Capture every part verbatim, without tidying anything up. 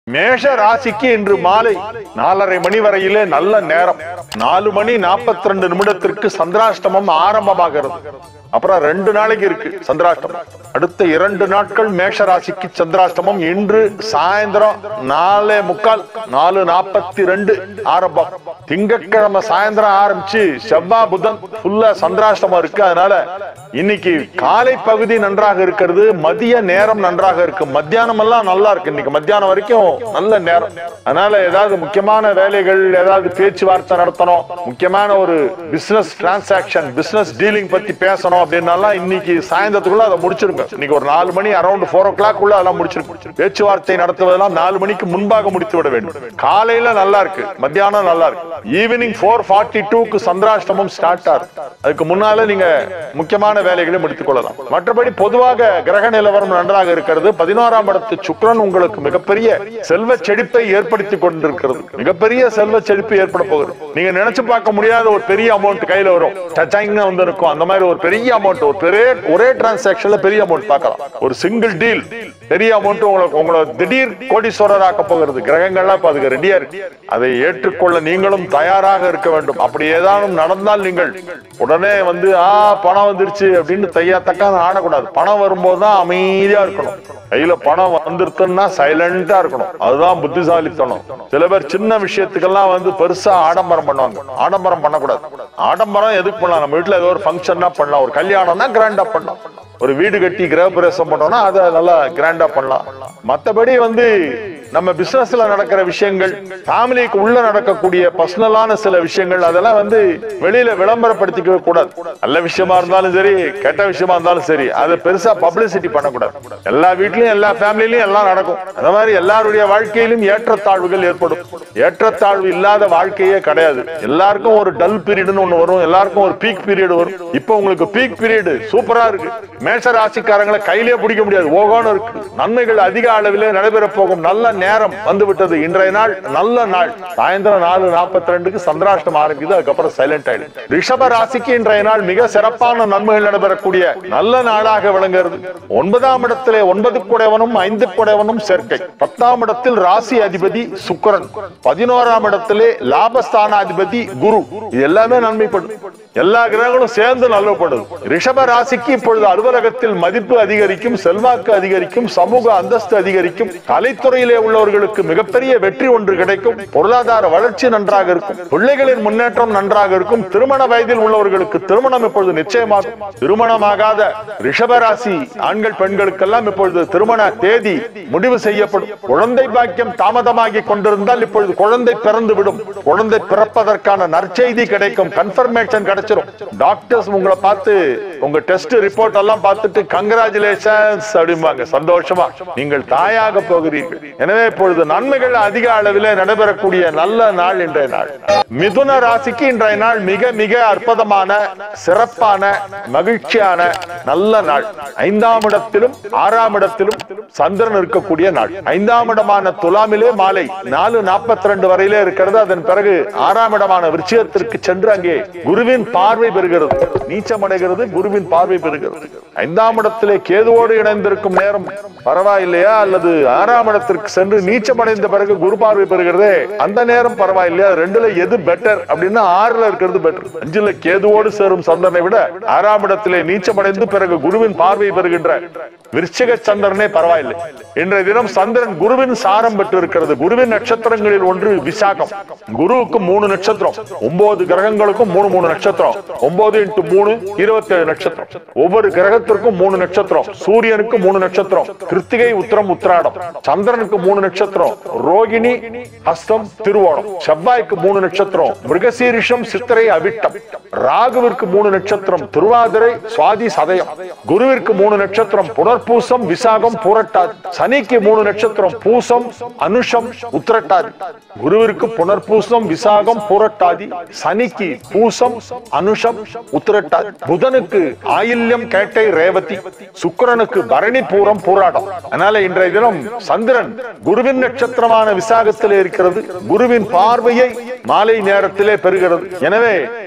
மேஷ ராசிக்கு இன்று மாலை நாலரை மணி வரையிலே நல்ல நேரம். நாலு மணி நாற்பத்தி ரெண்டு நிமிடத்திற்கு சந்திராஷ்டமம் ஆரம்பமாகிறது. அப்புறம் ரெண்டு நாளைக்கு இருக்கு சந்திராஷ்டமம். அடுத்த இரண்டு நாட்கள் மேஷ ராசிக்கு சந்திராஷ்டமம். இன்று சாயந்தரம் நாலே முக்கால் நாலு நாற்பத்தி ரெண்டு ஆரம்பம். திங்கட்கிழமை சாயந்தரம் ஆரம்பிச்சு செவ்வாய் புதன் ஃபுல்லா சந்திராஷ்டமம் இருக்கு. அதனால இன்னைக்கு காலை பகுதி நன்றாக இருக்கிறது, மதிய நேரம் நன்றாக இருக்கு, மத்தியானம் எல்லாம் நல்லா இருக்கு. இன்னைக்கு மத்தியானம் வரைக்கும் நல்ல நேரம். அதனால ஏதாவது முக்கியமான வேலைகள், ஏதாவது பேச்சுவார்த்தை நடத்தணும், முக்கியமான ஒரு பிசினஸ் டிரான்சாக்சன், பிசினஸ் டீலிங் பத்தி பேசணும் அப்படின்னாலாம் இன்னைக்கு சாயந்தரத்துக்குள்ள அதை முடிச்சிருங்க. இன்னைக்கு ஒரு நாலு மணி அரௌண்ட் போர் ஓ கிளாக் உள்ள அதெல்லாம் முடிச்சிருக்கு. பேச்சுவார்த்தை நடத்துவதெல்லாம் நாலு மணிக்கு முன்பாக முடித்து விட வேண்டும். காலையில நல்லா இருக்கு, மத்தியானம் நல்லா இருக்கு. ஈவினிங் போர் ஃபார்ட்டி டூக்கு சந்திராஷ்டமம் ஸ்டார்ட் ஆகுது. அதுக்கு முன்னால நீங்க முக்கியமான வேலைகளை முடித்துக் கொள்ளலாம். மற்றபடி பொதுவாக கிரக நிலவரம் நன்றாக இருக்கிறது. பதினோராம் இடத்து சுக்கிரன் உங்களுக்கு மிகப்பெரிய செல்வ செழிப்பை ஏற்படுத்தி கொண்டிருக்கிறது. மிகப்பெரிய செல்வ செழிப்பு ஏற்பட போகுது. நீங்க நினைச்சு பார்க்க முடியாத ஒரு பெரிய அமௌண்ட் கையில வரும். சச்சாங்க வந்து இருக்கும். அந்த மாதிரி ஒரு பெரிய அமௌண்ட், ஒரு பெரிய ஒரே டிரான்சாக்ஷன்ல பெரிய அமௌண்ட் பார்க்கலாம். ஒரு சிங்கிள் டீல் பெரிய அமௌண்ட் உங்களுக்கு உங்களை திடீர் கோடீஸ்வரர் ஆக்க போகிறது. கிரகங்கள்லாம் இப்ப அதுக்கு ரெடியா இருக்கு. அதை ஏற்றுக்கொள்ள நீங்களும் தயாராக இருக்க வேண்டும். அப்படி ஏதாவது நடந்தால் நீங்கள் உடனே வந்து ஆ பணம் வந்துருச்சு அப்படின்னு தையா தக்கான ஆடக்கூடாது. பணம் வரும்போதுதான் அமைதியா இருக்கணும். கையில பணம் வந்துருக்குன்னா சைலண்டா இருக்கணும். அதுதான் புத்திசாலித்தனம். சில பேர் சின்ன விஷயத்துக்கெல்லாம் வந்து பெருசா ஆடம்பரம் பண்ணுவாங்க. ஆடம்பரம் பண்ணக்கூடாது. ஆடம்பரம் எதுக்கு பண்ணலாம்? நம்ம வீட்டுல ஏதோ ஒரு ஃபங்க்ஷன்னா பண்ணலாம், ஒரு கல்யாணம்னா கிராண்டா பண்ணலாம், ஒரு வீடு கட்டி கிரகப்பிரவேசம் பண்ணோம்னா அதை நல்லா கிராண்டா பண்ணலாம். மற்றபடி வந்து நம்ம பிசினஸ்ல நடக்கிற விஷயங்கள், ஃபேமிலிக்கு உள்ள நடக்கக்கூடிய பர்சனலான சில விஷயங்கள், அதெல்லாம் வந்து வெளியில விளம்பரப்படுத்திக்க கூடாது. நல்ல விஷயமா இருந்தாலும் சரி, கெட்ட விஷயமா இருந்தாலும் சரி, அதை பெருசா பப்ளிசிட்டி பண்ணக்கூடாது. எல்லா வீட்லயும் எல்லா ஃபேமிலியிலும் எல்லாம் நடக்கும். அந்த மாதிரி எல்லாருடைய வாழ்க்கையிலும் ஏற்றத்தாழ்வுகள் ஏற்படும். ஏற்றத்தாழ்வு இல்லாத வாழ்க்கையே கிடையாது. எல்லாருக்கும் ஒரு டல் பீரியட்னு ஒண்ணு வரும், எல்லாருக்கும் ஒரு பீக் பீரியட் வரும். இப்போ உங்களுக்கு பீக் பீரியட் சூப்பரா இருக்கு. மேஷ ராசிக்காரங்களை கையிலே பிடிக்க முடியாது, ஓகோன்னு இருக்கு. நன்மைகள் அதிக அளவிலே நடைபெற போகும் நல்ல நேரம் வந்து விட்டது. இன்றைய நாள் நல்ல நாள். சாயந்தரம் நாலு நாற்பத்தி ரெண்டுக்கு சந்திராஷ்டம் ஆரம்பிக்குது. அதுக்கப்புறம் சைலண்ட் ஆயிடும். ரிஷப ராசிக்கு இன்றைய நாள் மிக சிறப்பான நன்மைகள் நடைபெறக்கூடிய நல்ல நாளாக விளங்குகிறது. ஒன்பதாம் இடத்திலே ஒன்பது குடைவனும் ஐந்து குடைவனும் சேர்க்கை. பத்தாம் இடத்தில் ராசி அதிபதி சுக்கிரன். பதினோராம் இடத்திலே லாபஸ்தான அதிபதி குரு. இது எல்லாமே நன்மைப்படும். எல்லா கிரகங்களும் சேர்ந்து நல்லப்படுது. ரிஷப ராசிக்கு இப்பொழுது அலுவலகத்தில் மதிப்பு அதிகரிக்கும், செல்வாக்கு அதிகரிக்கும், சமூக அந்தஸ்து அதிகரிக்கும். கலைத்துறையிலே உள்ளவர்களுக்கு மிகப்பெரிய வெற்றி ஒன்று கிடைக்கும். பொருளாதார வளர்ச்சி நன்றாக இருக்கும். பிள்ளைகளின் முன்னேற்றம் நன்றாக இருக்கும். திருமண வயதில் உள்ளவர்களுக்கு திருமணம் இப்பொழுது நிச்சயமாகும். திருமணமாகாத ரிஷபராசி ஆண்கள் பெண்களுக்கெல்லாம் இப்பொழுது திருமண தேதி முடிவு செய்யப்படும். குழந்தை பாக்கியம் தாமதமாகி கொண்டிருந்தால் இப்பொழுது குழந்தை பிறந்து விடும். குழந்தை பிறப்பதற்கான நற்செய்தி கிடைக்கும். கன்ஃபர்மேஷன் கிடைச்சிடும். டாக்டர்ஸ் உங்களை பார்த்து உங்க டெஸ்ட் ரிப்போர்ட் எல்லாம் பார்த்துட்டு கங்க்ராச்சுலேஷன்ஸ் அப்படிம்பாங்க. சந்தோஷமா நீங்கள் தாயாக போகிறீர்கள். எனவே இப்பொழுது நன்மைகள் அதிக அளவில் நடைபெறக்கூடிய நல்ல நாள் இன்றைய நாள். மிதுன ராசிக்கு இன்றைய நாள் மிக மிக அற்புதமான, சிறப்பான, மகிழ்ச்சியான நல்ல நாள். ஐந்தாம் இடத்திலும் ஆறாம் இடத்திலும் சந்திரன் இருக்கக்கூடிய நாள். ஐந்தாம் இடமான துலாமிலே மாலை நாலு நாற்பத்தி ரெண்டு வரையிலே இருக்கிறது. அதன் பிறகு ஆறாம் இடமான விருச்சிகத்திற்கு சென்று அங்கே குருவின் பார்வை பெறுகிறது. நீச்சமடைகிறது, குருவின் பார்வை பெறுகிறது. ஐந்தாம் இடத்திலே கேதுவோடு இணைந்திருக்கும் நேரம் பரவாயில்லையா, அல்லது ஆறாம் இடத்திற்கு சென்று நீச்சமடைந்த பிறகு குரு பார்வை பெறுகிறதே அந்த நேரம் பரவாயில்லையா? ரெண்டுல எது பெட்டர் அப்படின்னா ஆறுல இருக்கிறது பெட்டர். அஞ்சுல கேதுவோடு சேரும் சந்திரனை விட ஆறாம் இடத்திலே நீச்சமடைந்து பிறகு குருவின் பார்வை பெறுகின்ற விருச்சிக சந்திரனே பரவாயில்லை. இன்றைய தினம் சந்திரன் குருவின் சாரம் பெற்று இருக்கிறது. குருவின் நட்சத்திரங்களில் ஒன்று விசாகம். குருவுக்கு மூணு நட்சத்திரம். ஒன்பது கிரகங்களுக்கும் மூணு மூணு நட்சத்திரம். ஒன்பது இன்ட்டு மூணு இருபத்தி ஏழு நட்சத்திரம். ஒவ்வொரு கிரகத்திற்கும் மூணு நட்சத்திரம். சூரியனுக்கு மூணு நட்சத்திரம். கிருத்திகை, உத்திரம், உத்திராடம். சந்திரனுக்கு மூணு நட்சத்திரம். ரோகிணி, ஹஸ்தம், திருவோணம். செவ்வாய்க்கு மூணு நட்சத்திரம். மிருகசீரிஷம், சித்திரை, அவிட்டம். ராகுவிற்கு மூணு நட்சத்திரம். திருவாதிரை, சுவாதி, சதயம். குருவிற்கு மூணு நட்சத்திரம். புனர்பூசம், விசாகம், பூரட்டாதி. சனிக்கு மூணு நட்சத்திரம். பூசம், அனுஷம், உத்திரட்டாதி. குருவிற்கு புனர்பூசம், விசாகம், பூரட்டாதி. சனிக்கு பூசம், அனுஷம், உத்திரட்டாதி. புதனுக்கு ஆயில்யம், கேட்டை, ரேவதி. சுக்கிரனுக்கு பரணி, பூரம், பூராடம். அதனால இன்றைய தினம் சந்திரன் குருவின் நட்சத்திரமான விசாகத்திலே இருக்கிறது. குருவின் பார்வையை மாலை நேரத்திலே பெறுகிறது. எனவே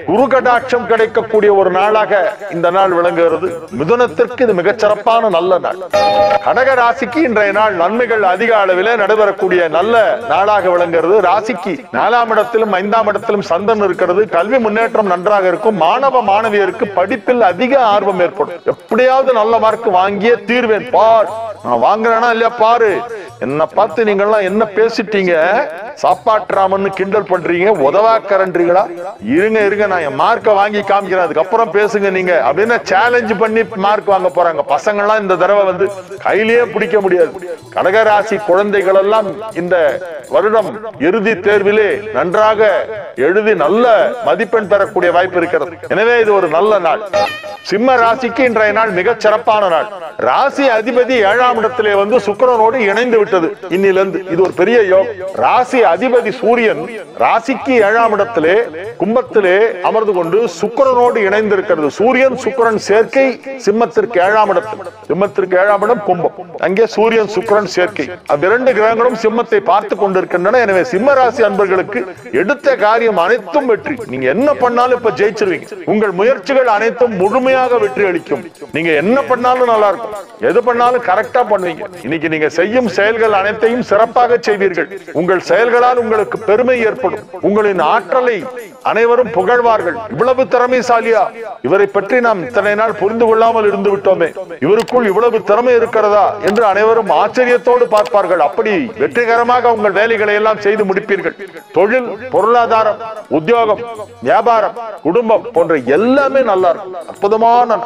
குரு கடாட்சம் கிடைக்கக்கூடிய ஒரு நாளாக இந்த நாள் விளங்குகிறது. மிதுனத்திற்கு இது மிகச்சிறப்பான நல்ல நாள். கடக ராசிக்கு இன்றைய நாள் நன்மைகள் அதிக அளவில் நடைபெறக்கூடிய நல்ல நாளாக விளங்குகிறது. ராசிக்கு நாலாம் இடத்திலும் ஐந்தாம் இடத்திலும் சந்திரன் இருக்கிறது. கல்வி முன்னேற்றம் நன்றாக இருக்கும். மாணவ மாணவியருக்கு படிப்பில் அதிக ஆர்வம் ஏற்படும். எப்படியாவது நல்ல மார்க் வாங்கியே தீர்வேன் பார், நான் வாங்குறேனா இல்லையா பாரு. என்ன பார்த்து நீங்க எல்லாம் என்ன பேசிட்டீங்க, சாப்பாட்டுராமன்னு கிண்டல் பண்றீங்க, உதவாக்கறன்றீங்களா? இருங்க இருங்க நான் என் மார்க்கை வாங்கி காமிக்கிறேன், அதுக்கப்புறம் பேசுங்க நீங்க அப்படின்னு சேலஞ்ச் பண்ணி மார்க் வாங்க போறாங்க. பசங்க எல்லாம் இந்த தடவை வந்து கையிலேயே பிடிக்க முடியாது. கடகராசி குழந்தைகள் எல்லாம் இந்த வருடம் இறுதி தேர்விலே நன்றாக எழுதி நல்ல மதிப்பெண் பெறக்கூடிய வாய்ப்பு இருக்கிறது. எனவே இது ஒரு நல்ல நாள். சிம்ம ராசிக்கு இன்றைய நாள் மிகச் சிறப்பான நாள். ராசி அதிபதி ஏழாம் இடத்திலே வந்து சுக்கிரனோடு இணைந்து விட்டது. இன்னிலிருந்து இது ஒரு பெரிய யோகம். ராசி அதிபதி சூரியன் ராசிக்கு ஏழாம் இடத்திலே கும்பத்திலே அமர்ந்து கொண்டு சுக்கிரனோடு இணைந்திருக்கிறது. சூரியன் சுக்கிரன் சேர்க்கை சிம்மத்திற்கு ஏழாம் இடத்தில். சிம்மத்திற்கு ஏழாம் இடம் கும்பம், அங்கே சூரியன் சுக்கிரன் சேர்க்கை. அவ்விரண்டு கிரகங்களும் சிம்மத்தை பார்த்து கொண்டிருக்கின்றன. எனவே சிம்ம ராசி அன்பர்களுக்கு எடுத்த காரியம் அனைத்தும் வெற்றி. நீங்க என்ன பண்ணாலும் இப்ப ஜெயிச்சிருவீங்க. உங்கள் முயற்சிகள் அனைத்தும் முழுமையாக வெற்றி அளிக்கும். நீங்க என்ன பண்ணாலும் நல்லா இருக்கும். எது பண்ணாலும் கரெக்டா பண்ணுவீங்க. இன்னைக்கு நீங்க செய்யும் செயல்கள் அனைத்தையும் சிறப்பாக செய்வீர்கள். உங்கள் செயல்களால் உங்களுக்கு பெருமை ஏற்படும். உங்களின் ஆற்றலை அனைவரும் புகழ்வார்கள். இவ்வளவு திறமைசாலியா, இவரை பற்றி நாம் இத்தனை நாள் புரிந்து கொள்ளாமல் இருந்து விட்டோமே, இவருக்குள் இவ்வளவு திறமை இருக்கிறதா என்று அனைவரும் ஆச்சரியத்தோடு பார்ப்பார்கள். அப்படி வெற்றிகரமாக உங்கள் வேலைகளை எல்லாம் செய்து முடிப்பீர்கள். தொழில், பொருளாதாரம், உத்தியோகம், வியாபாரம், குடும்பம் போன்ற எல்லாமே நல்லா இருக்கும். அற்புதமான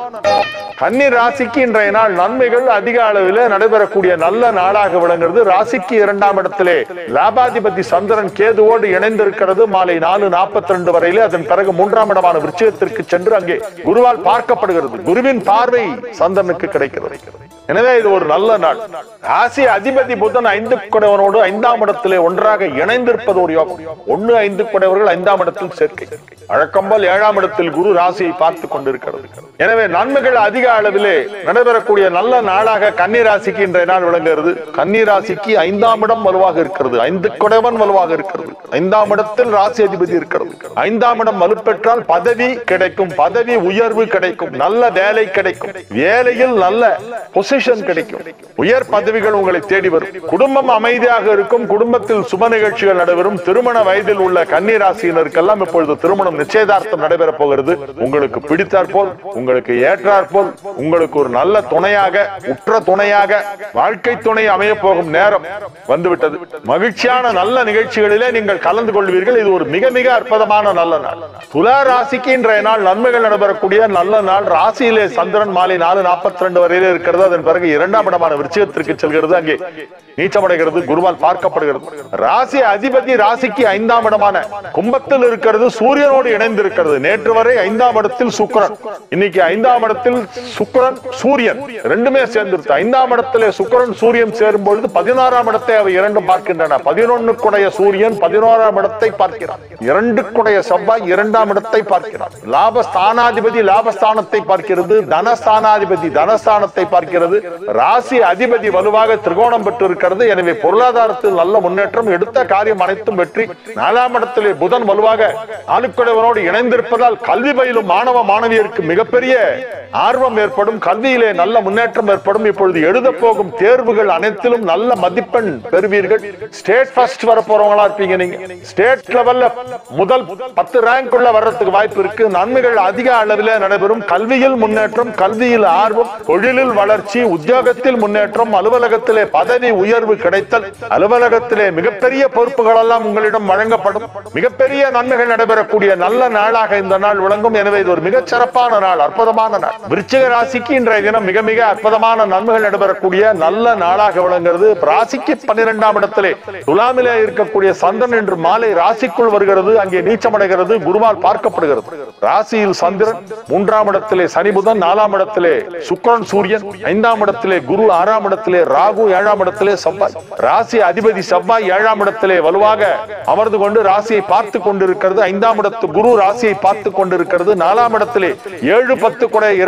கன்னி ராசிக்கு இன்றைய நாள் நன்மைகள் அதிக அளவில் நடைபெறக்கூடிய நல்ல நாளாக விளங்குகிறது. ராசிக்கு இரண்டாம் இடத்திலே லாபாதிபதி சந்திரன் கேதுவோடு இணைந்திருக்கிறது. மாலை நாலு நாற்பத்தி ரெண்டு வரையிலே. அதன் பிறகு மூன்றாம் இடமான விருச்சிகத்திற்கு சென்று அங்கே குருவால் பார்க்கப்படுகிறது. குருவின் பார்வை சந்திரனுக்கு கிடைக்கிறது. எனவே இது ஒரு நல்ல நாள். ராசி அதிபதி புதன் ஐந்து குடைவனோடு ஐந்தாம் இடத்திலே ஒன்றாக இணைந்திருப்பது ஒரு யோகம். ஒன்னு ஐந்து குடைவர்கள் ஐந்தாம் இடத்தில் சேர்க்கை. வழக்கம்போல் ஏழாம் இடத்தில் குரு ராசியை பார்த்து கொண்டிருக்கிறது. எனவே நன்மைகள் அதிக அளவிலே நடைபெறக்கூடிய நல்ல நாளாக கன்னி ராசிக்கு இன்றைய நாள் விளங்குகிறது. கன்னி ராசிக்கு ஐந்தாம் இடம் வலுவாக இருக்கிறது. ஐந்து குடைவன் வலுவாக இருக்கிறது. ஐந்தாம் இடத்தில் ராசி அதிபதி இருக்கிறது. ஐந்தாம் இடம் வலுப்பெற்றால் பதவி கிடைக்கும், பதவி உயர்வு கிடைக்கும், நல்ல வேலை கிடைக்கும், வேலையில் நல்ல பொசிஷன் கிடைக்கும், உயர் பதவிகள் உங்களை தேடி வரும். குடும்பம் அமைதியாக இருக்கும். குடும்பத்தில் சுப நிகழ்ச்சிகள் நடைபெறும். திருமண வயதில் உள்ள கன்னி ராசியினருக்கெல்லாம் இப்பொழுது திருமணம் நிச்சயதார்த்தம் நடைபெற போகிறது. உங்களுக்கு பிடித்தாற் போல், உங்களுக்கு ஏற்றாற் போல், உங்களுக்கு ஒரு நல்ல துணையாக, உற்ற துணையாக வாழ்க்கை துணை அமைய போகும் நேரம் வந்துவிட்டது. மகிழ்ச்சியான நல்ல நிகழ்ச்சிகளிலே நீங்கள் கலந்து கொள்வீர்கள். இது ஒரு மிக மிக அற்புதமான நல்ல நாள். துலா ராசிக்கு இன்றைய நாள் நன்மைகள் நடைபெறக்கூடிய நல்ல நாள். ராசியிலே சந்திரன் மாலை நாலு நாற்பத்தி ரெண்டு வரையிலே இருக்கிறது. அதன் பிறகு இரண்டாம் இடமான விருச்சிகத்திற்கு செல்கிறது. அங்கே நீச்சமடைகிறது. குருவால் பார்க்கப்படுகிறது. ராசி அதிபதி ராசிக்கு ஐந்தாம் இடமான கும்பத்தில் இருக்கிறது. சூரியனோடு இணைந்திருக்கிறது. நேற்று வரை ஐந்தாம் இடத்தில் சுக்கிரன், இன்னைக்கு ஐந்தாம் இடத்தில் சுக்கிரன் சூரியன் ரெண்டுமே சேர்ந்திருக்கு. ஐந்தாம் இடத்திலே சுக்கிரன் சூரியன் சேரும் பொழுது பதினாறாம் இடத்தை அவை இரண்டும் பார்க்கின்றன. பதினொன்னுக்குடைய சூரியன் பதினோராம் இடத்தை பார்க்கிறார். இரண்டுக்குடைய செவ்வாய் இரண்டாம் இடத்தை பார்க்கிறார். லாபஸ்தானாதிபதி லாபஸ்தானத்தை பார்க்கிறது. தனஸ்தானாதிபதி தனஸ்தானத்தை பார்க்கிறது. ராசி அதிபதி வலுவாக திரிகோணம் பெற்று இருக்கிறது. எனவே பொருளாதாரத்தில் நல்ல முன்னேற்றம். எடுத்த காரியம் அனைத்தும் வெற்றி. நாலாம் இடத்திலே புதன் வலுவாக ஆளுக்குடையவனோடு இணைந்திருப்பதால் கல்வி பயிலும் மாணவ மாணவியருக்கு மிகப்பெரிய ஆர்வம் ஏற்படும். கல்வியிலே நல்ல முன்னேற்றம் ஏற்படும். இப்பொழுது எழுத போகும் தேர்வுகள் அனைத்திலும் நல்ல மதிப்பெண் பெறுவீர்கள். ஸ்டேட் ஃபர்ஸ்ட் வர போறவங்களா இருப்பீங்க. நீங்க ஸ்டேட் லெவல்ல முதல் பத்து ரேங்க் உள்ள வர்றதுக்கு வாய்ப்பு இருக்கு. நன்மைகள் அதிக அளவில் நடைபெறும். கல்வியில் முன்னேற்றம், கல்வியில் ஆர்வம், தொழிலில் வளர்ச்சி, உத்தியோகத்தில் முன்னேற்றம், அலுவலகத்திலே பதவி உயர்வு கிடைத்தல், அலுவலகத்திலே மிகப்பெரிய பொறுப்புகள் எல்லாம் உங்களிடம் வழங்கப்படும். மிகப்பெரிய நன்மைகள் நடைபெறக்கூடிய நல்ல நாளாக இந்த நாள் விளங்கும். எனவே இது ஒரு மிகச் சிறப்பான நாள், அற்புதமான நாள். விருச்சிக ராசிக்கு இன்றைய தினம் மிக மிக அற்புதமான நன்மைகள் நடைபெறக்கூடிய நல்ல நாளாக விளங்குகிறது. ராசிக்கு பன்னிரெண்டாம் இடத்திலே துலாமிலே இருக்கக்கூடிய சந்திரன் இன்று மாலை ராசிக்குள் வருகிறது. அங்கே நீச்சமடைகிறது. குருவால் பார்க்கப்படுகிறது. ராசியில் சந்திரன், மூன்றாம் இடத்திலே சனி புதன், நாலாம் இடத்திலே சுக்கிரன் சூரியன், ஐந்தாம் இடத்திலே குரு, ஆறாம் இடத்திலே ராகு, ஏழாம் இடத்திலே செவ்வாய். ராசி அதிபதி செவ்வாய் ஏழாம் இடத்திலே வலுவாக அமர்ந்து கொண்டு ராசியை பார்த்து கொண்டிருக்கிறது. ஐந்தாம் இடத்து குரு ராசியை பார்த்து கொண்டிருக்கிறது. நாலாம் இடத்திலே ஏழு பத்து கூட இரண்டு கேந்திர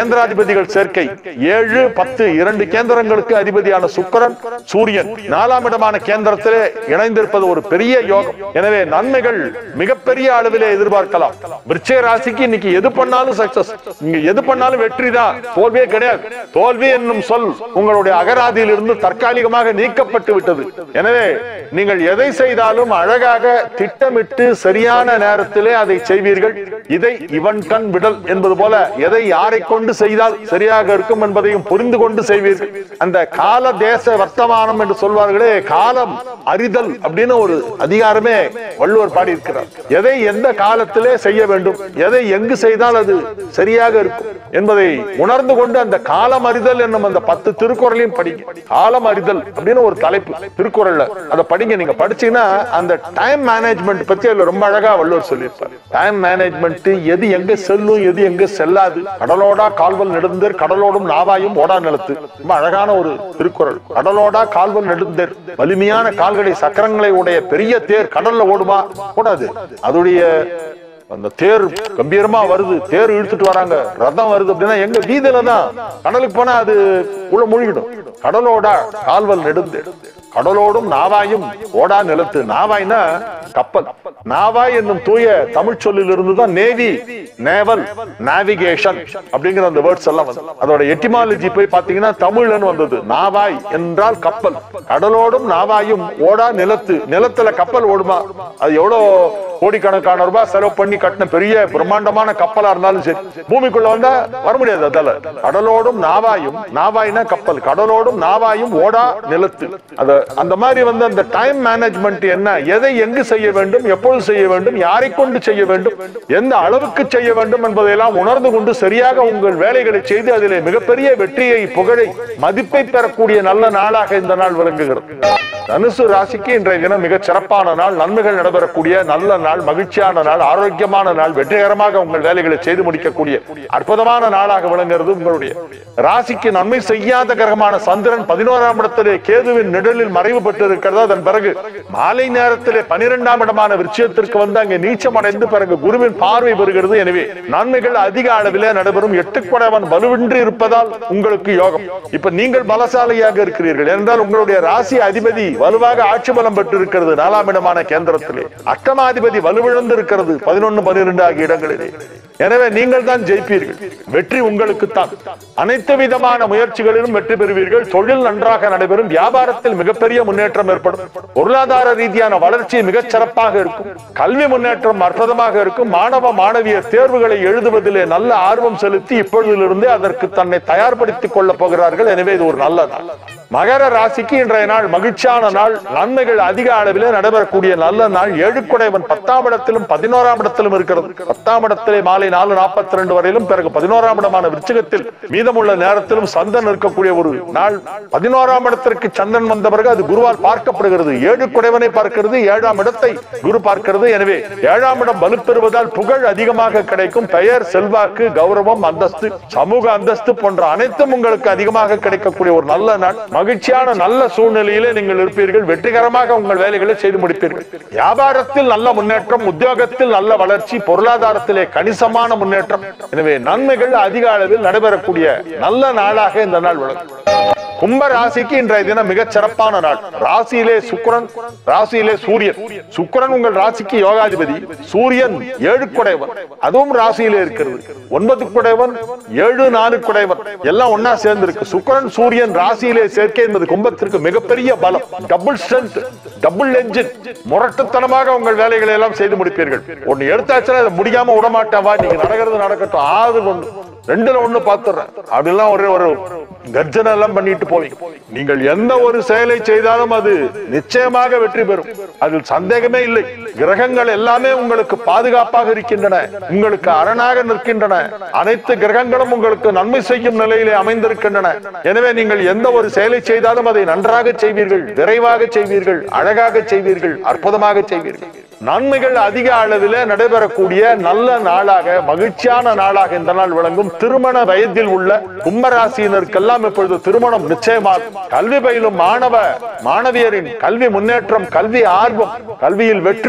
கேந்திராதிபதிகள் சேர்க்கை. ஏழு பத்து இரண்டு கேந்திரங்களுக்கு அதிபதியான சுக்கிரன் சூரியன் நாலாம் இடமான கேந்திரத்திலே இணைந்திருப்பது ஒரு பெரிய யோகம். எனவே நன்மைகள் மிகப்பெரிய அளவிலே எதிர்பார்க்கலாம். விருச்சிக ராசிக்கு இன்னைக்கு எது பண்ணாலும் சக்சஸ், நீங்க எது பண்ணாலும் வெற்றி தான், தோல்வியே கிடையாது. தோல்வி என்னும் சொல் உங்களுடைய அகராதியில் இருந்து தற்காலிகமாக நீக்கப்பட்டு விட்டது. எனவே நீங்கள் எதை செய்தாலும் அழகாக திட்டமிட்டு சரியான நேரத்திலே அதை செய்வீர்கள். இதை இவன் கண் விடல் என்பது போல எதை யாரை கொண்டு செய்தால் சரியாக இருக்கும் என்பதையும் புரிந்து கொண்டு செய்வீர்கள். அந்த கால தேச வர்த்தமானம் என்று சொல்வார்களே, காலம் அறிதல் அப்படின்னு ஒரு அதிகாரமே வள்ளுவர் பாடி இருக்கிறார். எதை எந்த காலத்திலே செய்ய வேண்டும், எதை எங்கு செய்தால் அது சரியாக இருக்கும் என்பதை உணர்ந்து கொண்டு அந்த காலம் அறிதல் என்னும் அந்த பத்து திருக்குறளையும் படிங்க. காலம் அறிதல் அப்படின்னு ஒரு தலைப்பு திருக்குறள்ல, அதை படிங்க. நீங்க படிச்சீங்கன்னா அந்த டைம் மேனேஜ்மெண்ட் பத்தி அதுல ரொம்ப அழகா வள்ளுவர் சொல்லியிருப்பார். டைம் மேனேஜ்மெண்ட், எது எங்க செல்லும் எது எங்க செல்லாது, கடலோடா கால்வல் நெடுந்தேர் கடலோடும் நாவாயும் ஓடா நிலத்து. ரொம்ப அழகான ஒரு திருக்குறள். கடலோடா கால்வல் நெடுந்தேர், வலிமையான கால்களை சக்கரங்களை உடைய பெரிய தேர் கடல்ல ஓடுமா? ஓடாது. அதோடைய அந்த தேர் கம்பீரமா வருது, தேர் இழுத்துட்டு வராங்க, ரதம் வருது அப்படின்னா எங்க வீதியில தான். கடலுக்கு போனா அது உள்ள மூழ்கிடும். கடலோடா கால்வல் நெடுந்தேர் கடலோடும் நாவாயும் ஓடா நிலத்து. நாவாய்னா கப்பல். நாவாய் என்னும் தூய தமிழ் சொல்லில் இருந்துதான் நேவி, நேவல், நேவிகேஷன் அப்படிங்கிற அந்த வேர்ட்ஸ் எல்லாம் வந்து அதோட எட்டிமாலஜி போய் பாத்தீங்கன்னா தமிழ்னு வந்தது. நாவாய் என்றால் கப்பல். கடலோடும் நாவாயும் ஓடா நிலத்து. நிலத்துல கப்பல் ஓடுமா? அது எவ்வளவு கோடிக்கணக்கான ரூபாய் செலவு பண்ணி கட்டின பெரிய பிரம்மாண்டமான கப்பலா இருந்தாலும் சரி, பூமிக்குள்ள வந்தா வர முடியாது. அதால கடலோடும் நாவாயும், நாவாய்னா கப்பல், கடலோடும் நாவாயும் ஓடா நிலத்து. அத அந்த மாதிரி வந்து அந்த டைம் மேனேஜ்மெண்ட் என்ன, எதை எங்கு செய்ய வேண்டும், எப்பொழுது செய்ய வேண்டும், யாரை கொண்டு செய்ய வேண்டும், எந்த அளவுக்கு செய்ய வேண்டும் என்பதையெல்லாம் உணர்ந்து கொண்டு சரியாக உங்கள் வேலைகளை செய்து அதிலே மிகப்பெரிய வெற்றியை, புகழை, மதிப்பை பெறக்கூடிய நல்ல நாளாக இந்த நாள் விளங்குகிறது. தனுசு ராசிக்கு இன்றைய தினம் மிக சிறப்பான நாள். நன்மைகள் நடைபெறக்கூடிய நல்ல நாள், மகிழ்ச்சியான நாள், ஆரோக்கியமான நாள், வெற்றிகரமாக உங்கள் வேலைகளை செய்து முடிக்கக்கூடிய அற்புதமான நாளாக விளங்குகிறது. உங்களுடைய ராசிக்கு நன்மை செய்யாத கிரகமான சந்திரன் பதினோராம் இடத்திலே கேதுவின் நிழலில் மறைவு பெற்று இருக்கிறது. அதன் பிறகு மாலை நேரத்திலே பனிரெண்டாம் இடமான விருச்சிகத்திற்கு வந்து அங்கே நீச்சம் அடைந்து பிறகு குருவின் பார்வை பெறுகிறது. எனவே நன்மைகள் அதிக அளவிலே நடைபெறும். எட்டுக்குடையவன் வலுவின்றி இருப்பதால் உங்களுக்கு யோகம். இப்ப நீங்கள் பலசாலியாக இருக்கிறீர்கள் என்றால் உங்களுடைய ராசி அதிபதி வலுவாக ஆட்சி பலம் பெற்றிருக்கிறது. நாலாம் இடமான கேந்திரத்திலே அஷ்டமாதிபதி வலுவிழந்து இருக்கிறது பதினொன்னு பனிரெண்டு ஆகிய இடங்களிலே. எனவே நீங்கள் தான் ஜெயிப்பீர்கள். வெற்றி உங்களுக்கு தான். அனைத்து விதமான முயற்சிகளிலும் வெற்றி பெறுவீர்கள். தொழில் நன்றாக நடைபெறும். வியாபாரத்தில் மிகப்பெரிய முன்னேற்றம் ஏற்படும். பொருளாதார ரீதியான வளர்ச்சி மிகச் சிறப்பாக இருக்கும். கல்வி முன்னேற்றம் அற்புதமாக இருக்கும். மாணவ மாணவியர் தேர்வுகளை எழுதுவதிலே நல்ல ஆர்வம் செலுத்தி இப்பொழுதிலிருந்தே அதற்கு தன்னை தயார்படுத்திக் கொள்ளப் போகிறார்கள். எனவே இது ஒரு நல்ல நாள். மகர ராசிக்கு இன்றைய நாள் மகிழ்ச்சியான நாள். நன்மைகள் அதிக அளவிலே நடைபெறக்கூடிய நல்ல நாள். ஏழுக்குடையவன் பத்தாம் இடத்திலும் பதினோராம் இடத்திலும் இருக்கிறது. பத்தாம் இடத்திலே மாலை நாலு நாற்பத்தி ரெண்டு வரையிலும், பிறகு பதினோராம் இடமான விருச்சிகத்தில் மீதமுள்ள நேரத்திலும் சந்திரன் இருக்கக்கூடிய ஒரு நாள். பதினோராம் இடத்திற்கு சந்திரன் வந்த பிறகு அது குருவால் பார்க்கப்படுகிறது. ஏழுக்குடையவனை பார்க்கிறது, ஏழாம் இடத்தை குரு பார்க்கிறது. எனவே ஏழாம் இடம் வலுப்பெறுவதால் புகழ் அதிகமாக கிடைக்கும். பெயர், செல்வாக்கு, கௌரவம், அந்தஸ்து, சமூக அந்தஸ்து போன்ற அனைத்தும் உங்களுக்கு அதிகமாக கிடைக்கக்கூடிய ஒரு நல்ல நாள். மகிழ்ச்சியான நல்ல சூழ்நிலையிலே நீங்கள் இருப்பீர்கள். வெற்றிகரமாக உங்கள் வேலைகளை செய்து முடிப்பீர்கள். வியாபாரத்தில் நல்ல முன்னேற்றம், உத்தியோகத்தில் நல்ல வளர்ச்சி, பொருளாதாரத்திலே கணிசமான முன்னேற்றம். எனவே நன்மைகள் அதிக அளவில் நடைபெறக்கூடிய நல்ல நாளாக இந்த நாள் விளங்கும். கும்ப ராசிக்கு இன்றைய தினம் மிகச் சிறப்பான நாள். ராசியிலே சுக்கிரன், ராசியிலே சூரியன். சுக்கிரன் உங்கள் ராசிக்கு யோகாதிபதி. சூரியன் ஏழு குடைவன், அதுவும் ராசியிலே இருக்கிறது. ஒன்பது குடைவன், ஏழு நாலு குடைவன் எல்லாம் ஒன்னா சேர்ந்து இருக்கு. சுக்கிரன் சூரியன் ராசியிலே சேர்க்கை என்பது கும்பத்திற்கு மிகப்பெரிய பலம். Double strength, double engine. முரட்டுத்தனமாக உங்கள் வேலைகளை எல்லாம் செய்து முடிப்பீர்கள். ஒன்னு எடுத்தாச்சுன்னா அதை முடியாம விடமாட்டாவா, நீங்க நடக்கிறது நடக்கட்டும், ஆறு ஒண்ணு ரெண்டுல ஒண்ணு பாத்துறேன் அப்படிலாம் ஒரே ஒரு கர்ஜனை எல்லாம் பண்ணிட்டு போவீங்க. நீங்கள் எந்த ஒரு செயலை செய்தாலும் அது நிச்சயமாக வெற்றி பெறும். அதில் சந்தேகமே இல்லை. கிரகங்கள் எல்லாமே உங்களுக்கு பாதுகாப்பாக இருக்கின்றன, உங்களுக்கு அரணாக நிற்கின்றன. அனைத்து கிரகங்களும் உங்களுக்கு நன்மை செய்யும் நிலையிலே அமைந்திருக்கின்றன. எனவே நீங்கள் எந்த ஒரு செயலை செய்தாலும் அதை நன்றாக செய்வீர்கள், விரைவாக செய்வீர்கள், அழகாக செய்வீர்கள், அற்புதமாக செய்வீர்கள். நன்மைகள் அதிக அளவில் நடைபெறக்கூடிய நல்ல நாளாக, மகிழ்ச்சியான நாளாக இந்த நாள் விளங்கும். திருமண வயதில் உள்ள கும்பராசியினருக்கெல்லாம் இப்பொழுது திருமணம் நிச்சயமாகும். கல்வி பயிலும் மாணவ மாணவியரின் கல்வி முன்னேற்றம், கல்வி ஆர்வம், கல்வியில் வெற்றி,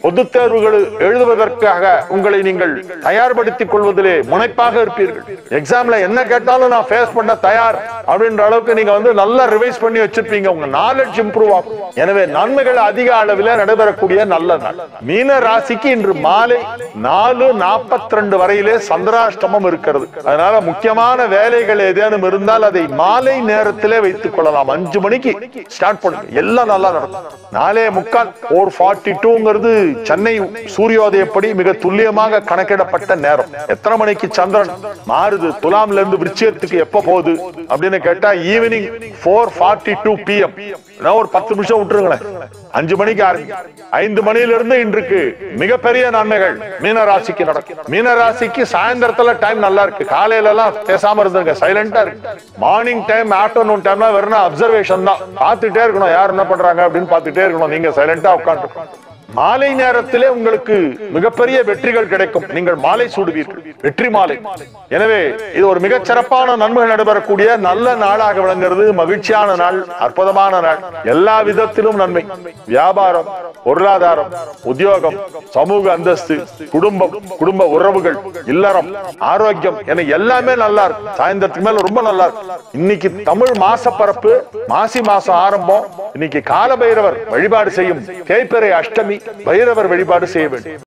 பொது தேர்வுகள் எழுதுவதற்காக உங்களை நீங்கள் தயார்படுத்திக் கொள்வதிலே முனைப்பாக இருப்பீர்கள். எக்ஸாம்ல என்ன கேட்டாலும் நான் ஃபேஸ் பண்ண தயார் அப்படின்ற அளவுக்கு நீங்க வந்து நல்லா ரிவைஸ் பண்ணி வச்சிருப்பீங்க. உங்க நாலேஜ் இம்ப்ரூவ் ஆகும். எனவே நன்மைகள் அதிக அளவில் நடைபெறக்கூடிய நல்ல நாள். மீன ராசிக்கு இன்று மாலை நாலு நாற்பத்தி ரெண்டு வரையிலே சந்திராஷ்டமம் இருக்கிறது. அதனால முக்கியமான வேலைகள் ஏதேனும் இருந்தால் அதை மாலை நேரத்திலே வைத்துக் கொள்ளலாம். அஞ்சு மணிக்கு ஸ்டார்ட் பண்ணுங்க, எல்லாம் நல்லா நடக்கும். நாலே முக்கால் போர் ஃபார்ட்டி டூங்கிறது சென்னை சூரியோதயப்படி மிக துல்லியமாக கணக்கிடப்பட்ட நேரம். எத்தனை மணிக்கு சந்திரன் மாறுது துலாம்ல இருந்து விருச்சிகத்துக்கு எப்ப போகுது அப்படின்னு கேட்டா evening four forty two PM. ஒரு பத்து நிமிஷம் விட்டுருங்களேன். அஞ்சு மணிக்கு ஆரம்பி ஐந்து மணியிலிருந்து இன்றைக்கு மிகப்பெரிய நன்மைகள் மீனராசிக்கு நடக்கும். மீனராசிக்கு சாயந்தரத்துல டைம் நல்லா இருக்கு. காலையில எல்லாம் பேசாம இருந்துருங்க, சைலண்டா இருக்கு. மார்னிங் டைம் ஆஃப்டர்நூன் டைம்ல வெறும் அப்சர்வேஷன் தான். பார்த்துட்டே இருக்கணும், யார் என்ன பண்றாங்க அப்படின்னு பார்த்துட்டே இருக்கணும். நீங்க சைலண்டா உட்காந்து மாலை நேரத்திலே உங்களுக்கு மிகப்பெரிய வெற்றிகள் கிடைக்கும். நீங்கள் மாலை சூடுவீர்கள், வெற்றி மாலை. எனவே இது ஒரு மிகச் சிறப்பான நன்மைகள் நடைபெறக்கூடிய நல்ல நாளாக விளங்குகிறது. மகிழ்ச்சியான நாள், அற்புதமான நாள். எல்லா விதத்திலும் நன்மை. வியாபாரம், பொருளாதாரம், உத்தியோகம், சமூக அந்தஸ்து, குடும்பம், குடும்ப உறவுகள், இல்லறம், ஆரோக்கியம் என எல்லாமே நல்லா இருக்கு. சாயந்தரத்துக்கு மேல ரொம்ப நல்லா இருக்கு. இன்னைக்கு தமிழ் மாச பரப்பு, மாசி மாசம் ஆரம்பம். இன்னைக்கு கால பைரவர் வழிபாடு செய்யும் தேய்பிறை அஷ்டமி, பைரவர் வழிபாடு செய்ய வேண்டும்.